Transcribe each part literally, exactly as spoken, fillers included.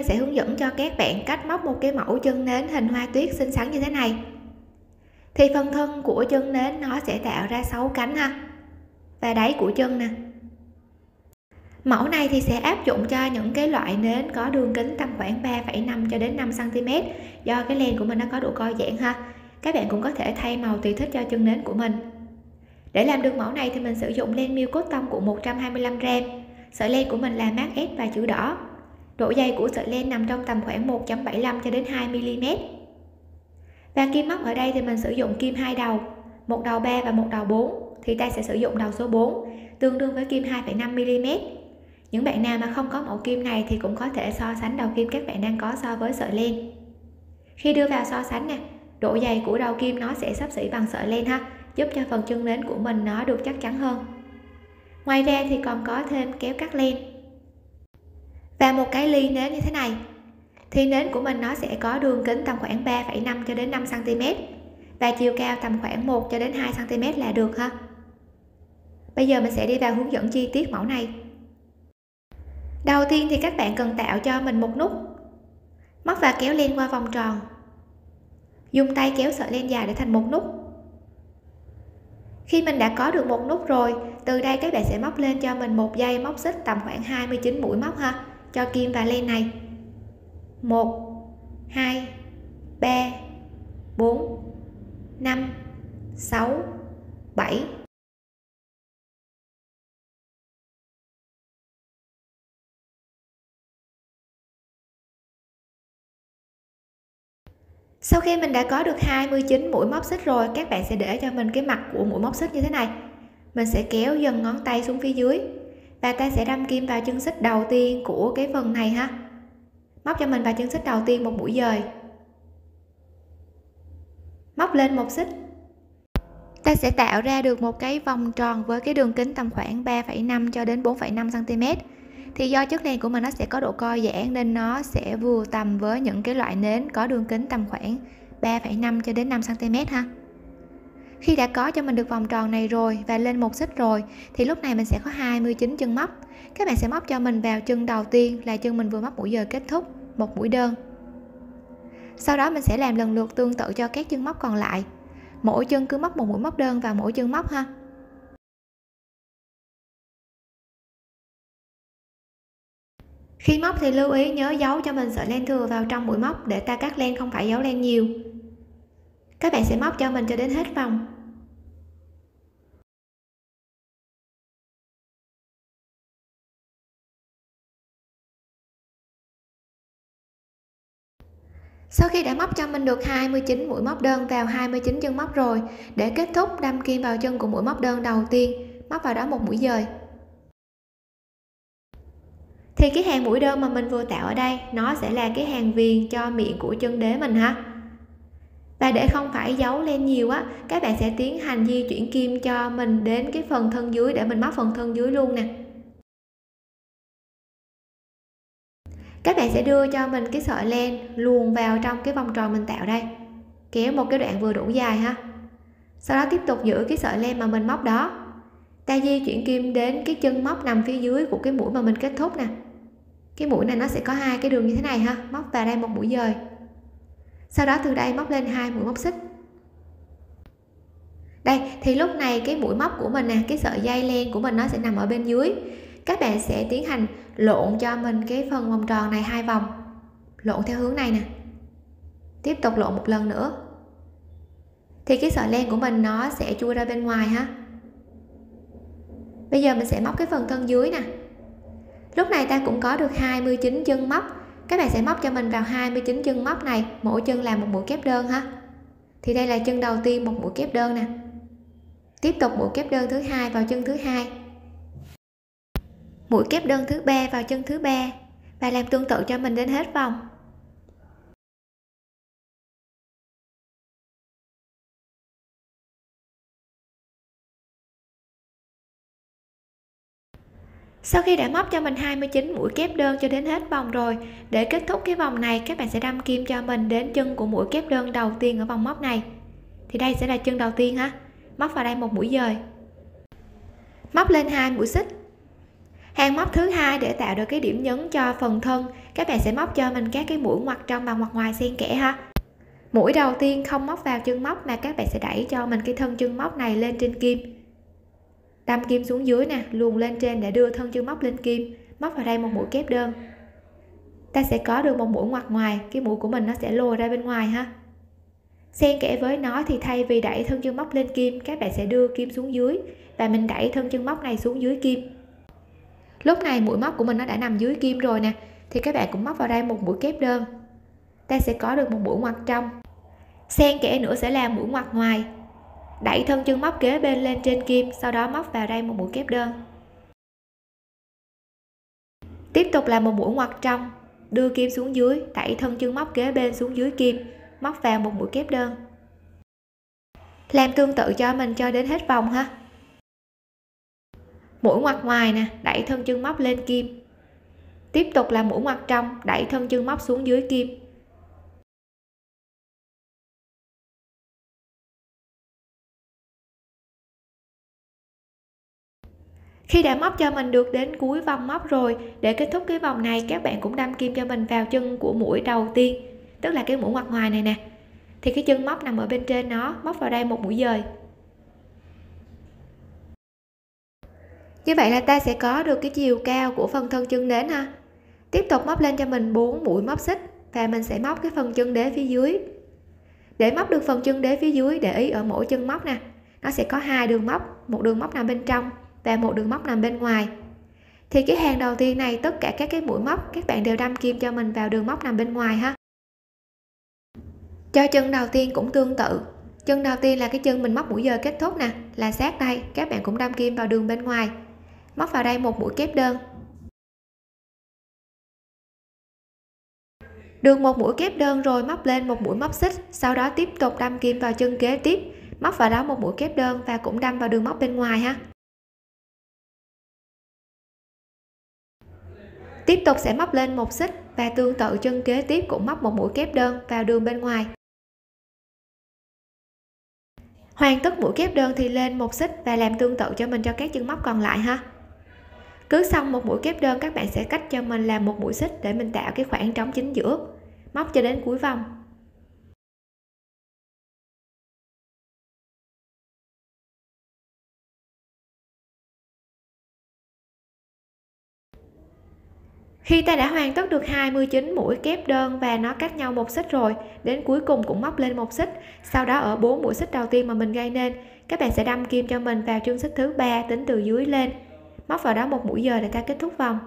sẽ hướng dẫn cho các bạn cách móc một cái mẫu chân nến hình hoa tuyết xinh xắn như thế này. Thì phần thân của chân nến nó sẽ tạo ra sáu cánh ha, và đáy của chân nè. Mẫu này thì sẽ áp dụng cho những cái loại nến có đường kính tầm khoảng ba phẩy năm cho đến năm xăng ti mét, do cái len của mình nó có độ co giãn ha. Các bạn cũng có thể thay màu tùy thích cho chân nến của mình. Để làm được mẫu này thì mình sử dụng len miêu cốt tông của một trăm hai mươi lăm gam. Sợi len của mình là mác ép và chữ đỏ. Độ dày của sợi len nằm trong tầm khoảng một phẩy bảy mươi lăm cho đến hai mi li mét. Và kim móc ở đây thì mình sử dụng kim hai đầu, một đầu ba và một đầu bốn, thì ta sẽ sử dụng đầu số bốn, tương đương với kim hai phẩy năm mi li mét. Những bạn nào mà không có mẫu kim này thì cũng có thể so sánh đầu kim các bạn đang có so với sợi len. Khi đưa vào so sánh nè, độ dày của đầu kim nó sẽ xấp xỉ bằng sợi len ha, giúp cho phần chân nến của mình nó được chắc chắn hơn. Ngoài ra thì còn có thêm kéo cắt len và một cái ly nến như thế này. Thì nến của mình nó sẽ có đường kính tầm khoảng ba phẩy năm cho đến năm xăng ti mét và chiều cao tầm khoảng một cho đến hai xăng ti mét là được ha. Bây giờ mình sẽ đi vào hướng dẫn chi tiết mẫu này. Đầu tiên thì các bạn cần tạo cho mình một nút, móc và kéo len qua vòng tròn, dùng tay kéo sợi len dài để thành một nút. Khi mình đã có được một nút rồi, từ đây các bạn sẽ móc lên cho mình một dây móc xích tầm khoảng hai mươi chín mũi móc ha, cho kim và len này. một, hai, ba, bốn, năm, sáu, bảy. Sau khi mình đã có được hai mươi chín mũi móc xích rồi, các bạn sẽ để cho mình cái mặt của mũi móc xích như thế này. Mình sẽ kéo dần ngón tay xuống phía dưới và ta sẽ đâm kim vào chân xích đầu tiên của cái phần này ha. Móc cho mình vào chân xích đầu tiên một mũi dời, móc lên một xích. Ta sẽ tạo ra được một cái vòng tròn với cái đường kính tầm khoảng ba phẩy năm cho đến bốn phẩy năm xăng ti mét. Thì do chất len của mình nó sẽ có độ co giãn nên nó sẽ vừa tầm với những cái loại nến có đường kính tầm khoảng ba phẩy năm cho đến năm xăng ti mét ha. Khi đã có cho mình được vòng tròn này rồi và lên một xích rồi thì lúc này mình sẽ có hai mươi chín chân móc. Các bạn sẽ móc cho mình vào chân đầu tiên là chân mình vừa móc mũi dời kết thúc, một mũi đơn. Sau đó mình sẽ làm lần lượt tương tự cho các chân móc còn lại. Mỗi chân cứ móc một mũi móc đơn vào mỗi chân móc ha. Khi móc thì lưu ý nhớ giấu cho mình sợi len thừa vào trong mũi móc để ta cắt len không phải giấu len nhiều. Các bạn sẽ móc cho mình cho đến hết vòng. Sau khi đã móc cho mình được hai mươi chín mũi móc đơn vào hai mươi chín chân móc rồi, để kết thúc đâm kim vào chân của mũi móc đơn đầu tiên, móc vào đó một mũi dời. Thì cái hàng mũi đơn mà mình vừa tạo ở đây nó sẽ là cái hàng viền cho miệng của chân đế mình ha. Và để không phải giấu len nhiều á, các bạn sẽ tiến hành di chuyển kim cho mình đến cái phần thân dưới để mình móc phần thân dưới luôn nè. Các bạn sẽ đưa cho mình cái sợi len luồn vào trong cái vòng tròn mình tạo đây, kéo một cái đoạn vừa đủ dài ha. Sau đó tiếp tục giữ cái sợi len mà mình móc đó, ta di chuyển kim đến cái chân móc nằm phía dưới của cái mũi mà mình kết thúc nè. Cái mũi này nó sẽ có hai cái đường như thế này ha, móc vào đây một mũi dời. Sau đó từ đây móc lên hai mũi móc xích. Đây thì lúc này cái mũi móc của mình nè, cái sợi dây len của mình nó sẽ nằm ở bên dưới. Các bạn sẽ tiến hành lộn cho mình cái phần vòng tròn này hai vòng, lộn theo hướng này nè, tiếp tục lộn một lần nữa thì cái sợi len của mình nó sẽ chui ra bên ngoài ha. Bây giờ mình sẽ móc cái phần thân dưới nè. Lúc này ta cũng có được hai mươi chín chân móc. Các bạn sẽ móc cho mình vào hai mươi chín chân móc này, mỗi chân làm một mũi kép đơn ha. Thì đây là chân đầu tiên, một mũi kép đơn nè. Tiếp tục mũi kép đơn thứ hai vào chân thứ hai, mũi kép đơn thứ ba vào chân thứ ba và làm tương tự cho mình đến hết vòng. Sau khi đã móc cho mình hai mươi chín mũi kép đơn cho đến hết vòng rồi, để kết thúc cái vòng này các bạn sẽ đâm kim cho mình đến chân của mũi kép đơn đầu tiên ở vòng móc này. Thì đây sẽ là chân đầu tiên ha. Móc vào đây một mũi dời, móc lên hai mũi xích. Hàng móc thứ hai để tạo được cái điểm nhấn cho phần thân, các bạn sẽ móc cho mình các cái mũi ngoặt trong và ngoặt ngoài xen kẽ ha. Mũi đầu tiên không móc vào chân móc mà các bạn sẽ đẩy cho mình cái thân chân móc này lên trên kim, đâm kim xuống dưới nè, luồn lên trên để đưa thân chân móc lên kim, móc vào đây một mũi kép đơn. Ta sẽ có được một mũi ngoặt ngoài, cái mũi của mình nó sẽ lùi ra bên ngoài ha. Xen kẽ với nó thì thay vì đẩy thân chân móc lên kim, các bạn sẽ đưa kim xuống dưới và mình đẩy thân chân móc này xuống dưới kim. Lúc này mũi móc của mình nó đã nằm dưới kim rồi nè, thì các bạn cũng móc vào đây một mũi kép đơn. Ta sẽ có được một mũi ngoặt trong. Xen kẽ nữa sẽ là mũi ngoặt ngoài, đẩy thân chân móc kế bên lên trên kim, sau đó móc vào đây một mũi kép đơn. Tiếp tục là một mũi ngoặt trong, đưa kim xuống dưới, đẩy thân chân móc kế bên xuống dưới kim, móc vào một mũi kép đơn. Làm tương tự cho mình cho đến hết vòng ha. Mũi ngoặt ngoài nè, đẩy thân chân móc lên kim. Tiếp tục là mũi ngoặt trong, đẩy thân chân móc xuống dưới kim. Khi đã móc cho mình được đến cuối vòng móc rồi, để kết thúc cái vòng này các bạn cũng đâm kim cho mình vào chân của mũi đầu tiên, tức là cái mũi ngoặt ngoài này nè, thì cái chân móc nằm ở bên trên nó, móc vào đây một mũi dời. Như vậy là ta sẽ có được cái chiều cao của phần thân chân nến ha. Tiếp tục móc lên cho mình bốn mũi móc xích và mình sẽ móc cái phần chân đế phía dưới. Để móc được phần chân đế phía dưới, để ý ở mỗi chân móc nè, nó sẽ có hai đường móc, một đường móc nằm bên trong và một đường móc nằm bên ngoài. Thì cái hàng đầu tiên này tất cả các cái mũi móc các bạn đều đâm kim cho mình vào đường móc nằm bên ngoài ha. Cho chân đầu tiên cũng tương tự. Chân đầu tiên là cái chân mình móc mũi dời kết thúc nè, là sát đây, các bạn cũng đâm kim vào đường bên ngoài, móc vào đây một mũi kép đơn. Được một mũi kép đơn rồi móc lên một mũi móc xích, sau đó tiếp tục đâm kim vào chân kế tiếp, móc vào đó một mũi kép đơn và cũng đâm vào đường móc bên ngoài ha. Tiếp tục sẽ móc lên một xích và tương tự chân kế tiếp cũng móc một mũi kép đơn vào đường bên ngoài. Hoàn tất mũi kép đơn thì lên một xích và làm tương tự cho mình cho các chân móc còn lại ha. Cứ xong một mũi kép đơn các bạn sẽ cách cho mình làm một mũi xích để mình tạo cái khoảng trống chính giữa, móc cho đến cuối vòng. Khi ta đã hoàn tất được hai mươi chín mũi kép đơn và nó cách nhau một xích rồi, đến cuối cùng cũng móc lên một xích. Sau đó ở bốn mũi xích đầu tiên mà mình gây nên, các bạn sẽ đâm kim cho mình vào chân xích thứ ba tính từ dưới lên, móc vào đó một mũi dời để ta kết thúc vòng.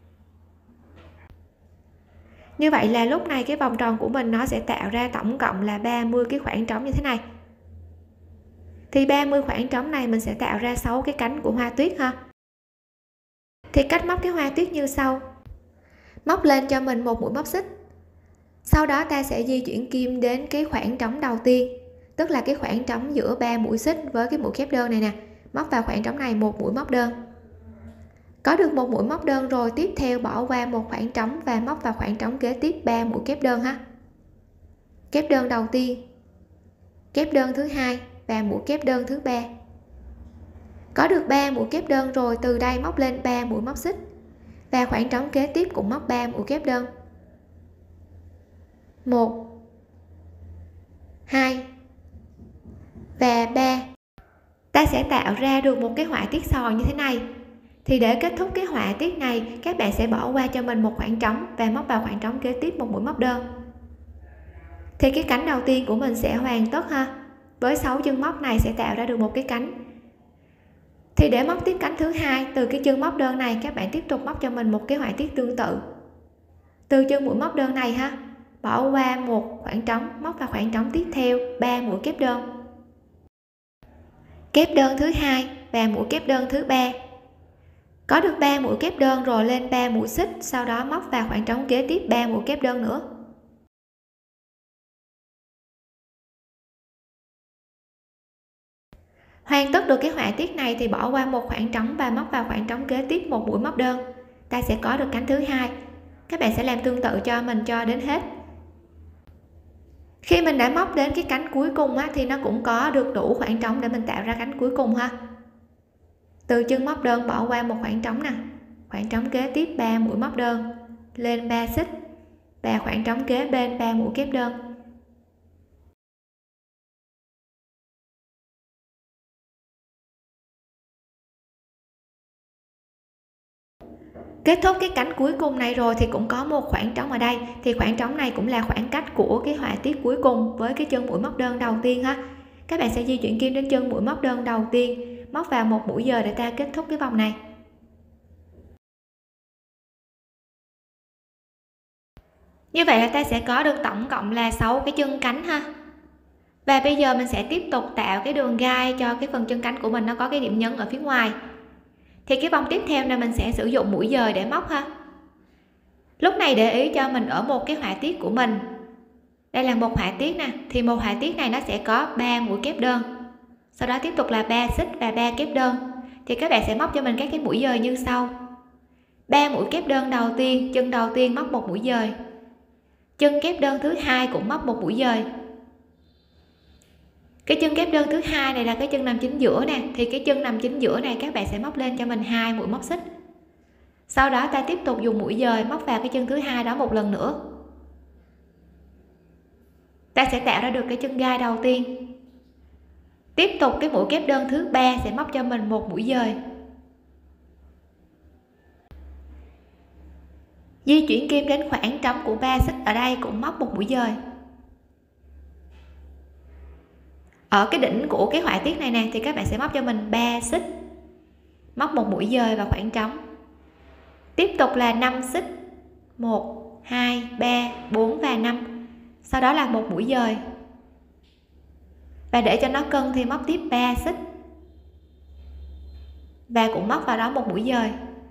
Như vậy là lúc này cái vòng tròn của mình nó sẽ tạo ra tổng cộng là ba mươi cái khoảng trống như thế này. Thì ba mươi khoảng trống này mình sẽ tạo ra sáu cái cánh của hoa tuyết ha. Thì cách móc cái hoa tuyết như sau. Móc lên cho mình một mũi móc xích, sau đó ta sẽ di chuyển kim đến cái khoảng trống đầu tiên, tức là cái khoảng trống giữa ba mũi xích với cái mũi kép đơn này nè, móc vào khoảng trống này một mũi móc đơn. Có được một mũi móc đơn rồi, tiếp theo bỏ qua một khoảng trống và móc vào khoảng trống kế tiếp ba mũi kép đơn ha. Kép đơn đầu tiên, kép đơn thứ hai và mũi kép đơn thứ ba. Có được ba mũi kép đơn rồi, từ đây móc lên ba mũi móc xích và khoảng trống kế tiếp cũng móc ba mũi kép đơn. một, hai và ba. Ta sẽ tạo ra được một cái họa tiết sòn như thế này. Thì để kết thúc cái họa tiết này, các bạn sẽ bỏ qua cho mình một khoảng trống và móc vào khoảng trống kế tiếp một mũi móc đơn. Thì cái cánh đầu tiên của mình sẽ hoàn tất ha. Với sáu chân móc này sẽ tạo ra được một cái cánh. Thì để móc tiếp cánh thứ hai, từ cái chân móc đơn này các bạn tiếp tục móc cho mình một cái họa tiết tương tự. Từ chân mũi móc đơn này ha, bỏ qua một khoảng trống, móc vào khoảng trống tiếp theo ba mũi kép đơn. Kép đơn thứ hai và mũi kép đơn thứ ba. Có được ba mũi kép đơn rồi, lên ba mũi xích, sau đó móc vào khoảng trống kế tiếp ba mũi kép đơn nữa. Hoàn tất được cái họa tiết này thì bỏ qua một khoảng trống và móc vào khoảng trống kế tiếp một mũi móc đơn. Ta sẽ có được cánh thứ hai. Các bạn sẽ làm tương tự cho mình cho đến hết. Khi mình đã móc đến cái cánh cuối cùng á, thì nó cũng có được đủ khoảng trống để mình tạo ra cánh cuối cùng ha. Từ chân móc đơn bỏ qua một khoảng trống nè, khoảng khoảng trống kế tiếp ba mũi móc đơn, lên ba xích và khoảng trống kế bên ba mũi kép đơn. Kết thúc cái cánh cuối cùng này rồi thì cũng có một khoảng trống ở đây, thì khoảng trống này cũng là khoảng cách của cái họa tiết cuối cùng với cái chân mũi móc đơn đầu tiên ha. Các bạn sẽ di chuyển kim đến chân mũi móc đơn đầu tiên, móc vào một mũi dời để ta kết thúc cái vòng này. Như vậy là ta sẽ có được tổng cộng là sáu cái chân cánh ha. Và bây giờ mình sẽ tiếp tục tạo cái đường gai cho cái phần chân cánh của mình, nó có cái điểm nhấn ở phía ngoài. Thì cái vòng tiếp theo này mình sẽ sử dụng mũi dời để móc ha. Lúc này để ý cho mình ở một cái họa tiết của mình, đây là một họa tiết nè, thì một họa tiết này nó sẽ có ba mũi kép đơn, sau đó tiếp tục là ba xích và ba kép đơn. Thì các bạn sẽ móc cho mình các cái mũi dời như sau. Ba mũi kép đơn đầu tiên, chân đầu tiên móc một mũi dời, chân kép đơn thứ hai cũng móc một mũi dời. Cái chân kép đơn thứ hai này là cái chân nằm chính giữa nè, thì cái chân nằm chính giữa này các bạn sẽ móc lên cho mình hai mũi móc xích. Sau đó ta tiếp tục dùng mũi dời móc vào cái chân thứ hai đó một lần nữa. Ta sẽ tạo ra được cái chân gai đầu tiên. Tiếp tục cái mũi kép đơn thứ ba sẽ móc cho mình một mũi dời. Di chuyển kim đến khoảng trống của ba xích, ở đây cũng móc một mũi dời. Ở cái đỉnh của cái họa tiết này nè thì các bạn sẽ móc cho mình ba xích, móc một mũi dời vào khoảng trống. Tiếp tục là năm xích, một, hai, ba, bốn và năm. Sau đó là một mũi dời. Và để cho nó cân thì móc tiếp ba xích. Và cũng móc vào đó một mũi dời.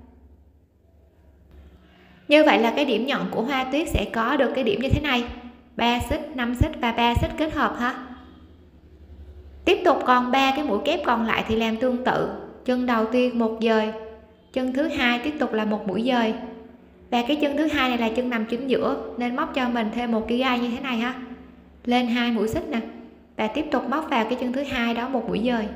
Như vậy là cái điểm nhọn của hoa tuyết sẽ có được cái điểm như thế này. ba xích, năm xích và ba xích kết hợp ha. Tiếp tục còn ba cái mũi kép còn lại thì làm tương tự. Chân đầu tiên một dời, chân thứ hai tiếp tục là một mũi dời. Và cái chân thứ hai này là chân nằm chính giữa nên móc cho mình thêm một cái gai như thế này ha. Lên hai mũi xích nè. Và tiếp tục móc vào cái chân thứ hai đó một mũi dời.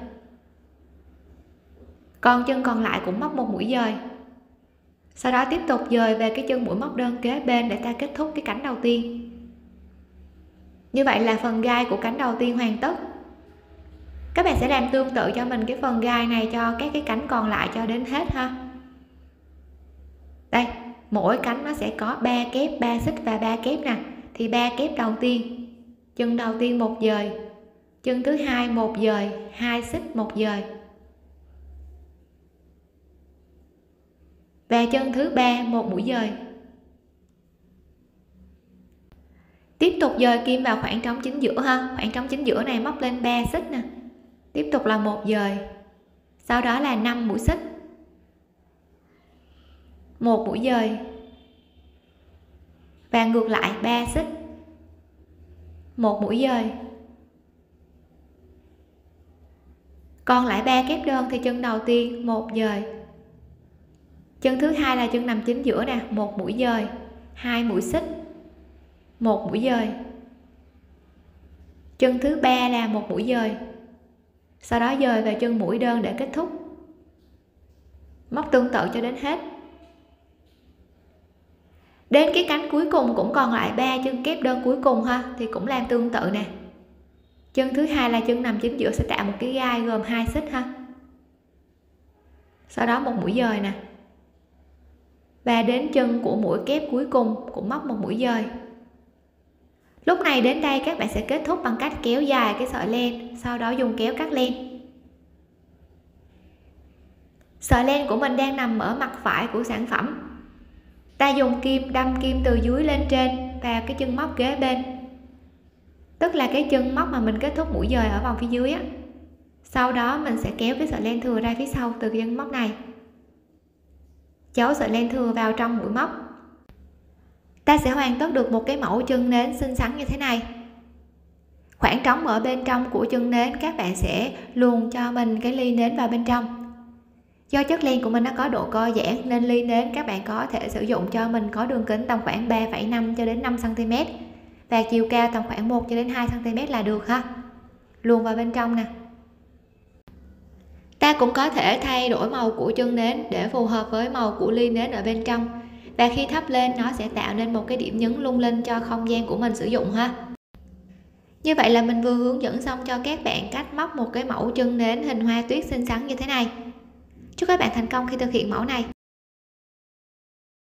Còn chân còn lại cũng móc một mũi dời. Sau đó tiếp tục dời về cái chân mũi móc đơn kế bên để ta kết thúc cái cánh đầu tiên. Như vậy là phần gai của cánh đầu tiên hoàn tất. Các bạn sẽ làm tương tự cho mình cái phần gai này cho các cái cánh còn lại cho đến hết ha. Đây, mỗi cánh nó sẽ có ba kép, ba xích và ba kép nè. Thì ba kép đầu tiên, chân đầu tiên một dời, chân thứ hai một dời, hai xích một dời. Và chân thứ ba một mũi dời. Tiếp tục dời kim vào khoảng trống chính giữa ha. Khoảng trống chính giữa này móc lên ba xích nè. Tiếp tục là một dời. Sau đó là năm mũi xích. Một mũi dời. Và ngược lại ba xích. Một mũi dời. Còn lại ba kép đơn thì chân đầu tiên một dời. Chân thứ hai là chân nằm chính giữa nè, một mũi dời, hai mũi xích, một mũi dời. Chân thứ ba là một mũi dời. Sau đó dời về chân mũi đơn để kết thúc. Móc tương tự cho đến hết. Đến cái cánh cuối cùng cũng còn lại ba chân kép đơn cuối cùng ha, thì cũng làm tương tự nè. Chân thứ hai là chân nằm chính giữa sẽ tạo một cái gai gồm hai xích ha. Sau đó một mũi dời nè. Và đến chân của mũi kép cuối cùng cũng móc một mũi dời. Lúc này đến đây các bạn sẽ kết thúc bằng cách kéo dài cái sợi len, sau đó dùng kéo cắt len. Sợi len của mình đang nằm ở mặt phải của sản phẩm. Ta dùng kim đâm kim từ dưới lên trên vào cái chân móc kế bên, tức là cái chân móc mà mình kết thúc mũi dời ở vòng phía dưới á. Sau đó mình sẽ kéo cái sợi len thừa ra phía sau từ cái chân móc này, giấu sợi len thừa vào trong mũi móc. Ta sẽ hoàn tất được một cái mẫu chân nến xinh xắn như thế này. Khoảng trống ở bên trong của chân nến các bạn sẽ luồn cho mình cái ly nến vào bên trong. Do chất len của mình nó có độ co giãn nên ly nến các bạn có thể sử dụng cho mình có đường kính tầm khoảng ba phẩy năm cho đến năm xăng ti mét và chiều cao tầm khoảng một cho đến hai xăng ti mét là được ha. Luồn vào bên trong nè. Ta cũng có thể thay đổi màu của chân nến để phù hợp với màu của ly nến ở bên trong, và khi thắp lên nó sẽ tạo nên một cái điểm nhấn lung linh cho không gian của mình sử dụng ha. Như vậy là mình vừa hướng dẫn xong cho các bạn cách móc một cái mẫu chân nến hình hoa tuyết xinh xắn như thế này. Chúc các bạn thành công khi thực hiện mẫu này.